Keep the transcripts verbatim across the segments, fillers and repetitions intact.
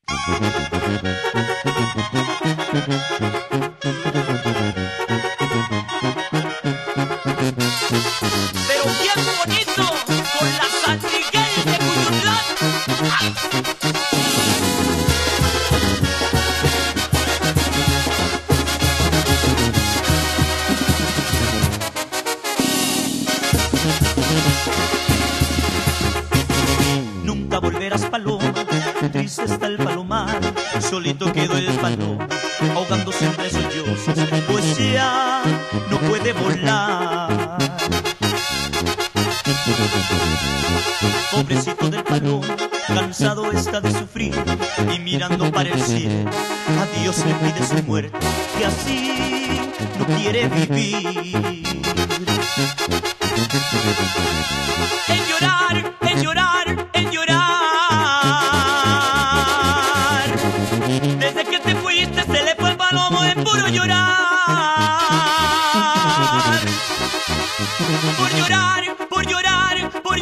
Pero bien bonito, con la San Miguel de Cuyutlán. Nunca volverás, paloma, triste está el palomar, solito quedó el paloma, ahogándose entre sollozos, pues ya no puede volar. Pobrecito del paloma, cansado está de sufrir, y mirando para el cielo, a Dios le pide su muerte, que así no quiere vivir. En llorar, en llorar, en llorar, desde que te fuiste se le fue el palomo en puro llorar. Por llorar, por llorar, por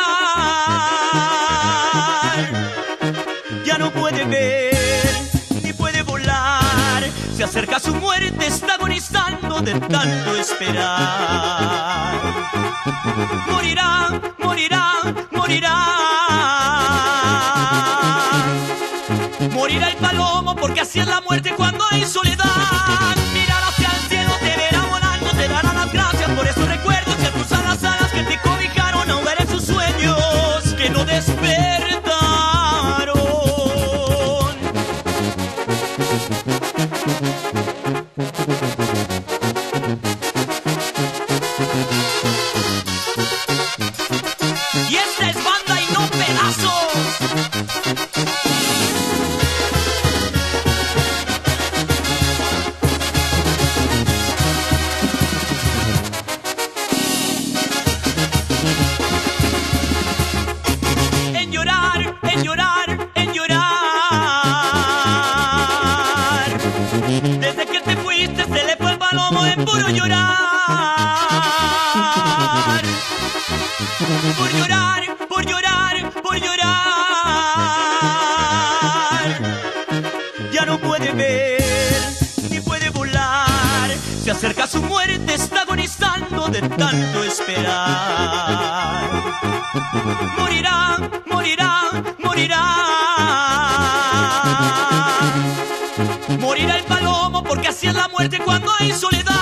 llorar, ya no puede ver, ni puede volar. Se acerca su muerte, está agonizando de tanto esperar. Morirá, morirá, morirá. Morirá el palomo porque así es la muerte cuando hay soledad. Mirar hacia el cielo, te verá volando, te dará las gracias por esos recuerdos y a tus alas alas que te cobijaron, ahogar en sus sueños que no despertaron. Y esta es banda y no pedazos. En llorar, en llorar, en llorar, desde que te fuiste se le fue el palomo en puro llorar. Por llorar, por llorar, por llorar, ya no puede ver, ni puede volar. Se acerca su muerte, está agonizando de tanto esperar. Morirá, morirá, morirá. Morirá el palomo porque así es la muerte cuando hay soledad.